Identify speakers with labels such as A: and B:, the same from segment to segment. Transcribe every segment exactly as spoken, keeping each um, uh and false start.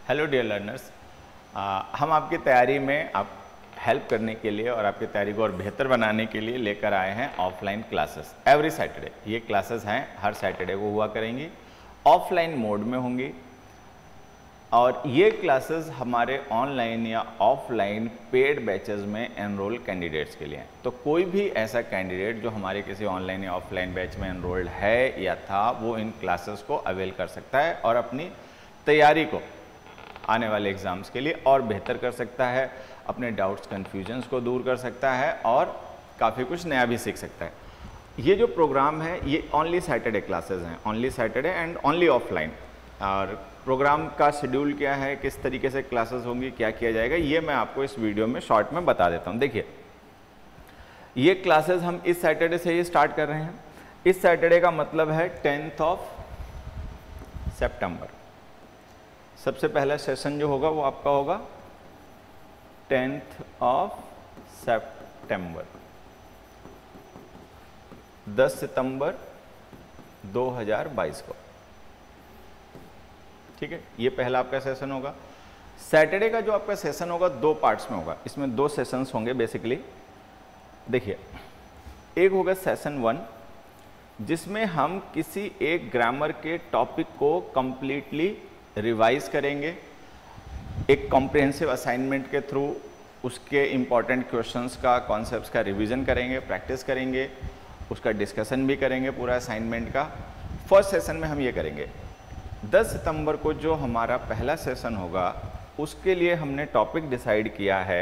A: Hello dear learners, हम आपकी तैयारी में आप हेल्प करने के लिए और आपकी तैयारी को और बेहतर बनाने के लिए लेकर आए हैं ऑफलाइन क्लासेस एवरी सैटरडे। ये क्लासेस हैं हर सैटरडे को हुआ करेंगी, ऑफलाइन मोड में होंगी और ये क्लासेस हमारे ऑनलाइन या ऑफलाइन पेड बैचेस में एनरोल कैंडिडेट्स के लिए हैं। तो कोई भी ऐसा कैंडिडेट जो हमारे किसी ऑनलाइन या ऑफलाइन बैच में एनरोल्ड है या था, वो इन क्लासेस को अवेल कर सकता है और अपनी तैयारी को आने वाले एग्ज़ाम्स के लिए और बेहतर कर सकता है, अपने डाउट्स कन्फ्यूजन्स को दूर कर सकता है और काफ़ी कुछ नया भी सीख सकता है। ये जो प्रोग्राम है ये ओनली सैटरडे क्लासेस हैं, only Saturday and only offline. और प्रोग्राम का शेड्यूल क्या है, किस तरीके से क्लासेस होंगी, क्या किया जाएगा, ये मैं आपको इस वीडियो में शॉर्ट में बता देता हूँ। देखिए, ये क्लासेस हम इस सैटरडे से ही स्टार्ट कर रहे हैं। इस सैटरडे का मतलब है टेंथ ऑफ सितंबर। सबसे पहला सेशन जो होगा वो आपका होगा टेंथ ऑफ सितंबर, दस सितंबर दो हज़ार बाईस को। ठीक है, ये पहला आपका सेशन होगा। सैटरडे का जो आपका सेशन होगा दो पार्ट्स में होगा, इसमें दो सेशंस होंगे बेसिकली। देखिए, एक होगा सेशन वन जिसमें हम किसी एक ग्रामर के टॉपिक को कंप्लीटली रिवाइज करेंगे, एक कॉम्प्रिहेंसिव असाइनमेंट के थ्रू उसके इम्पॉर्टेंट क्वेश्चंस का, कॉन्सेप्ट्स का रिवीजन करेंगे, प्रैक्टिस करेंगे, उसका डिस्कशन भी करेंगे पूरा असाइनमेंट का। फर्स्ट सेशन में हम ये करेंगे। दस सितंबर को जो हमारा पहला सेशन होगा उसके लिए हमने टॉपिक डिसाइड किया है।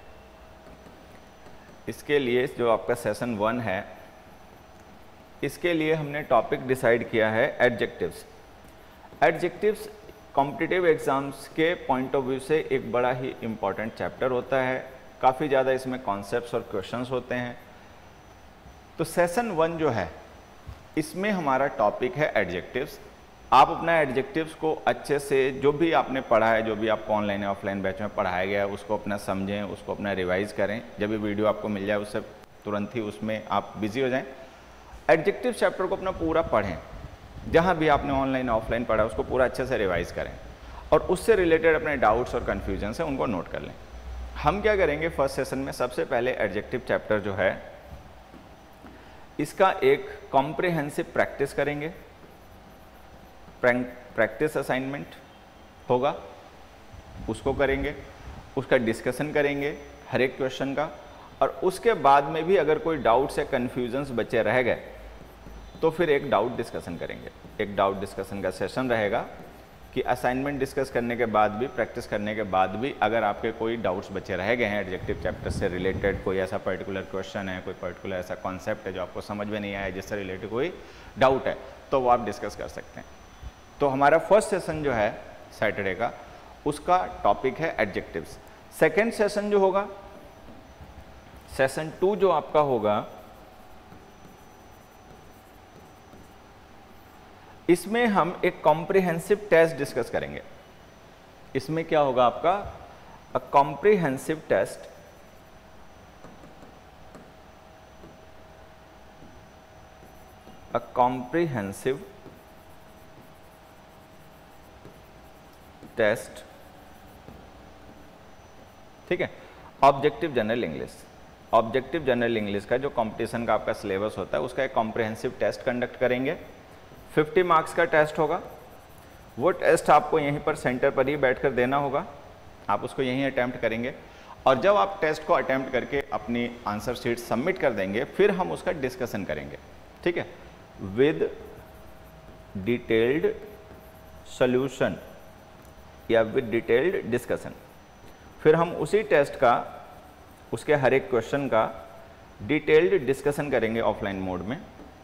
A: इसके लिए जो आपका सेशन वन है, इसके लिए हमने टॉपिक डिसाइड किया है एडजेक्टिव्स। एडजेक्टिव्स कॉम्पिटिटिव एग्ज़ाम्स के पॉइंट ऑफ व्यू से एक बड़ा ही इम्पॉर्टेंट चैप्टर होता है। काफ़ी ज़्यादा इसमें कॉन्सेप्ट्स और क्वेश्चंस होते हैं। तो सेशन वन जो है इसमें हमारा टॉपिक है एडजेक्टिव्स। आप अपना एडजेक्टिव्स को अच्छे से, जो भी आपने पढ़ा है, जो भी आपको ऑनलाइन या ऑफलाइन बैच में पढ़ाया गया है, उसको अपना समझें, उसको अपना रिवाइज करें। जब भी वीडियो आपको मिल जाए उससे तुरंत ही उसमें आप बिजी हो जाएं। एडजेक्टिव चैप्टर को अपना पूरा पढ़ें, जहाँ भी आपने ऑनलाइन ऑफलाइन पढ़ा उसको पूरा अच्छे से रिवाइज करें और उससे रिलेटेड अपने डाउट्स और कन्फ्यूजन है उनको नोट कर लें। हम क्या करेंगे फर्स्ट सेशन में, सबसे पहले एडजेक्टिव चैप्टर जो है इसका एक कॉम्प्रिहेंसिव प्रैक्टिस करेंगे। प्रैक्टिस असाइनमेंट होगा, उसको करेंगे, उसका डिस्कशन करेंगे हर एक क्वेश्चन का, और उसके बाद में भी अगर कोई डाउट्स या कन्फ्यूजन्स बचे रह गए तो फिर एक डाउट डिस्कशन करेंगे। एक डाउट डिस्कशन का सेशन रहेगा कि असाइनमेंट डिस्कस करने के बाद भी, प्रैक्टिस करने के बाद भी अगर आपके कोई डाउट्स बचे रह गए हैं एडजेक्टिव चैप्टर से रिलेटेड, कोई ऐसा पर्टिकुलर क्वेश्चन है, कोई पर्टिकुलर ऐसा कॉन्सेप्ट है जो आपको समझ में नहीं आया, जिससे रिलेटेड कोई डाउट है, तो वो आप डिस्कस कर सकते हैं। तो हमारा फर्स्ट सेशन जो है सैटरडे का, उसका टॉपिक है एडजेक्टिव्स। सेकेंड सेशन जो होगा, सेशन टू जो आपका होगा, इसमें हम एक कॉम्प्रिहेंसिव टेस्ट डिस्कस करेंगे। इसमें क्या होगा आपका, a comprehensive test a comprehensive test ठीक है, objective general English. Objective general English का जो कंपटीशन का आपका सिलेबस होता है उसका एक कॉम्प्रिहेंसिव टेस्ट कंडक्ट करेंगे। पचास मार्क्स का टेस्ट होगा। वो टेस्ट आपको यहीं पर सेंटर पर ही बैठकर देना होगा, आप उसको यहीं अटैम्प्ट करेंगे और जब आप टेस्ट को अटैम्प्ट करके अपनी आंसर शीट सबमिट कर देंगे फिर हम उसका डिस्कशन करेंगे। ठीक है, विद डिटेल्ड सॉल्यूशन या विद डिटेल्ड डिस्कशन। फिर हम उसी टेस्ट का, उसके हर एक क्वेश्चन का डिटेल्ड डिस्कशन करेंगे ऑफलाइन मोड में।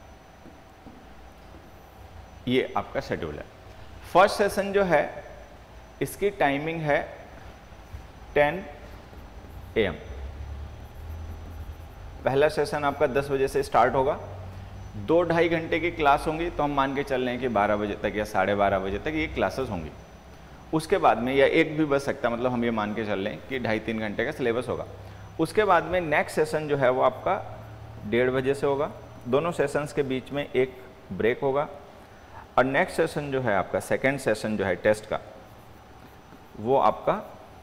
A: ये आपका शेड्यूल है। फर्स्ट सेशन जो है इसकी टाइमिंग है टेन ए एम। पहला सेशन आपका दस बजे से स्टार्ट होगा। दो ढाई घंटे की क्लास होंगी, तो हम मान के चल रहे हैं कि बारह बजे तक या साढ़े बारह बजे तक ये क्लासेस होंगी। उसके बाद में, या एक भी बज सकता है, मतलब हम ये मान के चल रहे हैं कि ढाई तीन घंटे का सिलेबस होगा। उसके बाद में नेक्स्ट सेशन जो है वो आपका डेढ़ बजे से होगा। दोनों सेशंस के बीच में एक ब्रेक होगा और नेक्स्ट सेशन जो है आपका सेकेंड सेशन जो है टेस्ट का, वो आपका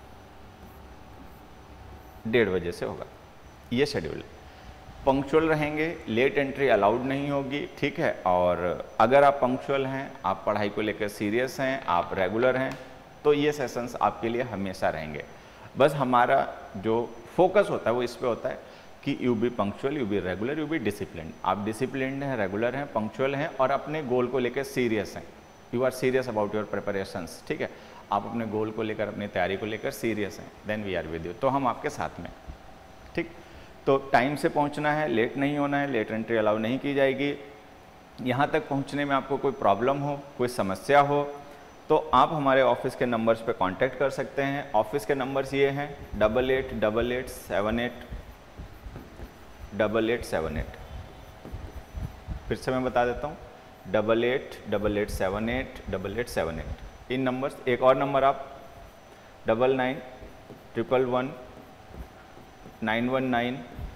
A: डेढ़ बजे से होगा। ये शेड्यूल है। पंक्चुअल रहेंगे, लेट एंट्री अलाउड नहीं होगी, ठीक है। और अगर आप पंक्चुअल हैं, आप पढ़ाई को लेकर सीरियस हैं, आप रेगुलर हैं, तो ये सेशंस आपके लिए हमेशा रहेंगे। बस हमारा जो फोकस होता है वो इस पे होता है कि you be punctual, you be regular, you be discipline. आप डिसिप्लिन हैं, रेगुलर हैं, पंक्चुअल हैं और अपने गोल को लेकर सीरियस हैं। You are serious about your preparations, ठीक है। आप अपने गोल को लेकर, अपनी तैयारी को लेकर सीरियस हैं, then we are with you, तो हम आपके साथ में, ठीक। तो टाइम से पहुंचना है, लेट नहीं होना है, लेट एंट्री अलाउ नहीं की जाएगी। यहाँ तक पहुँचने में आपको कोई प्रॉब्लम हो, कोई समस्या हो, तो आप हमारे ऑफिस के नंबर्स पे कांटेक्ट कर सकते हैं। ऑफिस के नंबर्स ये हैं double eight double eight seven eight double eight seven eight. फिर से मैं बता देता हूँ, double eight double eight seven eight double eight seven eight. इन नंबर्स, एक और नंबर आप double nine triple one nine one nine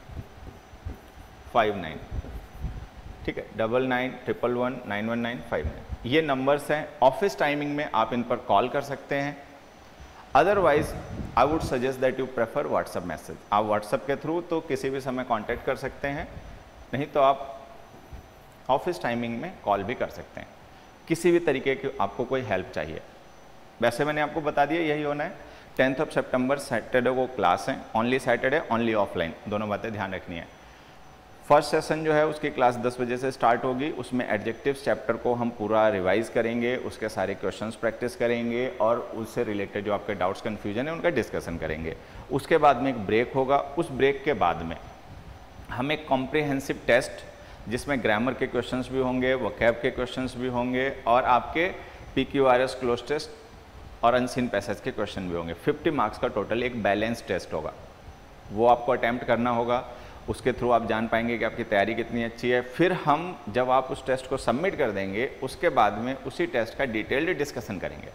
A: five nine, ठीक है। Double nine triple one nine one nine five nine, ये नंबर्स हैं। Office timing में आप इन पर कॉल कर सकते हैं। Otherwise I would suggest that you prefer WhatsApp message. आप व्हाट्सएप के थ्रू तो किसी भी समय कांटेक्ट कर सकते हैं, नहीं तो आप ऑफिस टाइमिंग में कॉल भी कर सकते हैं। किसी भी तरीके की आपको कोई हेल्प चाहिए, वैसे मैंने आपको बता दिया यही होना है। टेंथ ऑफ सितंबर सैटरडे को क्लास है, ओनली सैटरडे, ओनली ऑफलाइन, दोनों बातें ध्यान रखनी है। फर्स्ट सेशन जो है उसकी क्लास दस बजे से स्टार्ट होगी। उसमें एडजेक्टिव्स चैप्टर को हम पूरा रिवाइज करेंगे, उसके सारे क्वेश्चंस प्रैक्टिस करेंगे और उससे रिलेटेड जो आपके डाउट्स कन्फ्यूजन है उनका डिस्कशन करेंगे। उसके बाद में एक ब्रेक होगा। उस ब्रेक के बाद में हम एक कॉम्प्रिहेंसिव टेस्ट, जिसमें ग्रामर के क्वेश्चंस भी होंगे, वोकैब के क्वेश्चंस भी होंगे और आपके P Q R S cloze test और अनसीन पैसेज के क्वेश्चन भी होंगे। फिफ्टी मार्क्स का टोटल एक बैलेंस टेस्ट होगा, वो आपको अटैम्प्ट करना होगा। उसके थ्रू आप जान पाएंगे कि आपकी तैयारी कितनी अच्छी है। फिर हम जब आप उस टेस्ट को सबमिट कर देंगे, उसके बाद में उसी टेस्ट का डिटेल्ड डिस्कशन करेंगे।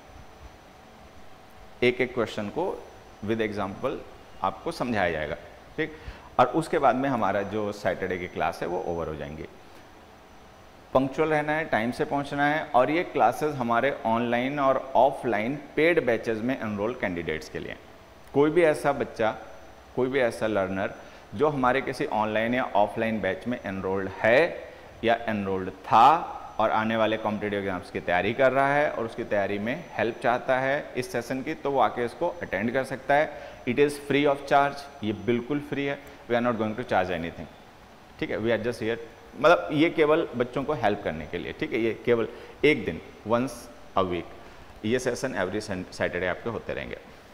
A: एक एक क्वेश्चन को विद एग्जांपल आपको समझाया जाएगा, ठीक। और उसके बाद में हमारा जो सैटरडे की क्लास है वो ओवर हो जाएंगी। पंक्चुअल रहना है, टाइम से पहुंचना है। और ये क्लासेस हमारे ऑनलाइन और ऑफलाइन पेड बैचेस में एनरोल कैंडिडेट्स के लिए। कोई भी ऐसा बच्चा, कोई भी ऐसा लर्नर जो हमारे किसी ऑनलाइन या ऑफलाइन बैच में एनरोल्ड है या एनरोल्ड था और आने वाले कॉम्पिटिटिव एग्जाम्स की तैयारी कर रहा है और उसकी तैयारी में हेल्प चाहता है इस सेशन की, तो वो आके इसको अटेंड कर सकता है। It is free of charge, ये बिल्कुल फ्री है। We are not going to charge anything, ठीक है। वी आर जस्ट हियर, मतलब ये केवल बच्चों को हेल्प करने के लिए, ठीक है। ये केवल एक दिन, वंस अ वीक, ये सेशन एवरी सैटरडे आपके होते रहेंगे।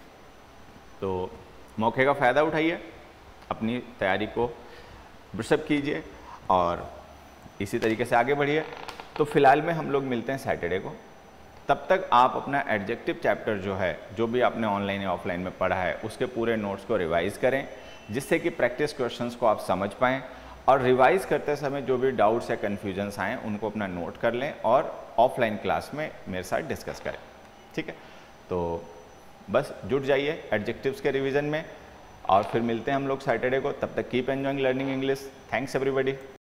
A: तो मौके का फ़ायदा उठाइए, अपनी तैयारी को ब्रशअप कीजिए और इसी तरीके से आगे बढ़िए। तो फिलहाल में हम लोग मिलते हैं सैटरडे को। तब तक आप अपना एडजेक्टिव चैप्टर जो है, जो भी आपने ऑनलाइन या ऑफलाइन में पढ़ा है, उसके पूरे नोट्स को रिवाइज़ करें, जिससे कि प्रैक्टिस क्वेश्चंस को आप समझ पाएँ। और रिवाइज करते समय जो भी डाउट्स या कन्फ्यूजन्स आएँ उनको अपना नोट कर लें और ऑफलाइन क्लास में मेरे साथ डिस्कस करें, ठीक है। तो बस जुट जाइए एडजेक्टिव्स के रिवीजन में और फिर मिलते हैं हम लोग सैटरडे को। तब तक keep enjoying learning English. Thanks everybody.